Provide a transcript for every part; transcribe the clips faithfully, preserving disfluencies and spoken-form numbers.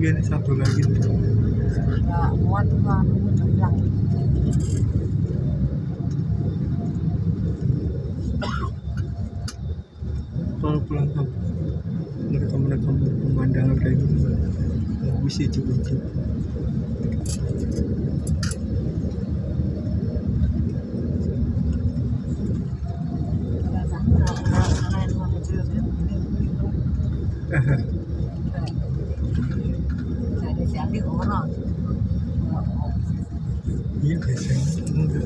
Iya nih satu lagi nih. Nggak muat tuh kan, udah hilang. Kalau pulang kampung mereka mereka pemandangan kayak gini bagus sih cukup. Jadi siapa orang? Iya biasanya enggak.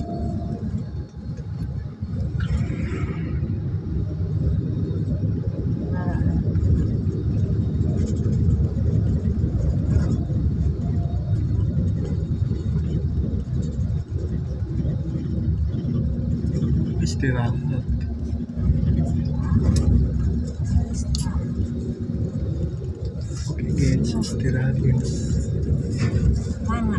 Istirahat. Oke guys, istirahat guys. Mana?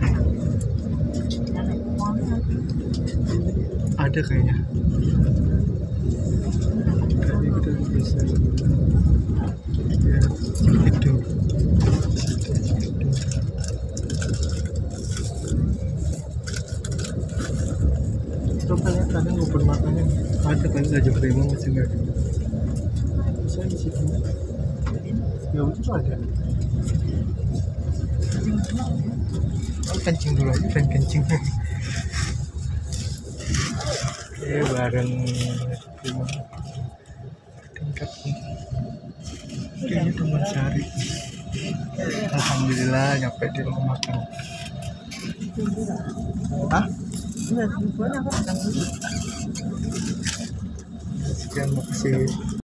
Ada uangnya. Ada kayaknya. Kayaknya kita bisa ya itu. Coba lihat kadang ngumpul makannya ada kan aja prima masih nggak ada. Bisa di situ. Ya itu ada. Oh, kencing dulu aja dan kencing. Oke bareng prima. Tingkat kayaknya teman cari. Alhamdulillah nyampe di rumah makan. Hah? Enggak, bukan aku sedang dulu. Sekian makasih.